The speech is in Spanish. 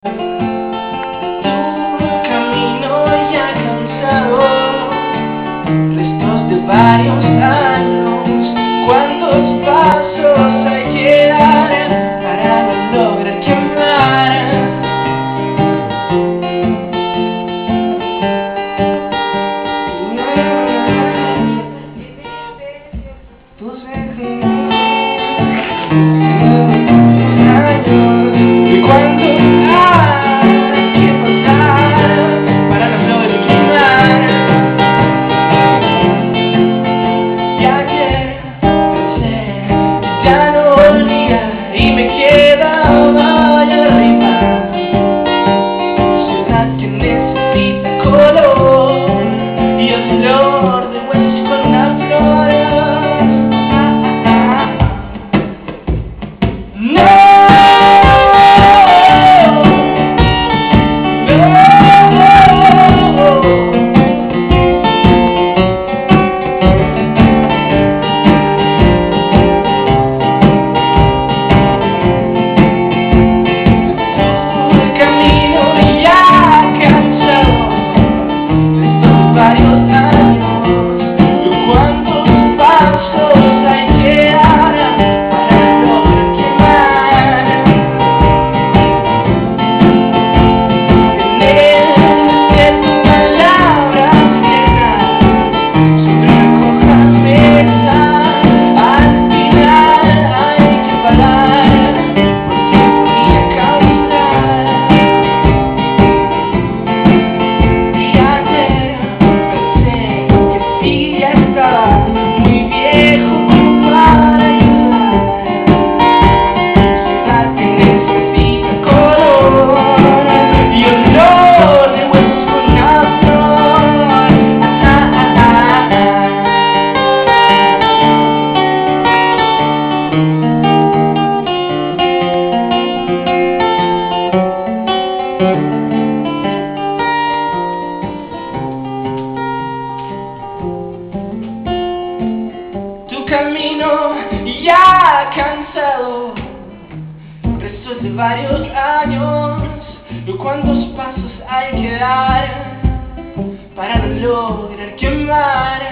Camino ya cansado, restos de varios años. ¿Cuántos pasos hay que dar para lograr quemar tus años? ¿Y cuántos hay que pasar para lograr quemar? Ya que pensé que ya no volvía y me quedaba allá arriba. Ciudad que necesita color y olor de huesos con la flor. Camino ya cansado, restos de varios años. ¿Cuántos pasos hay que dar para lograr quemar?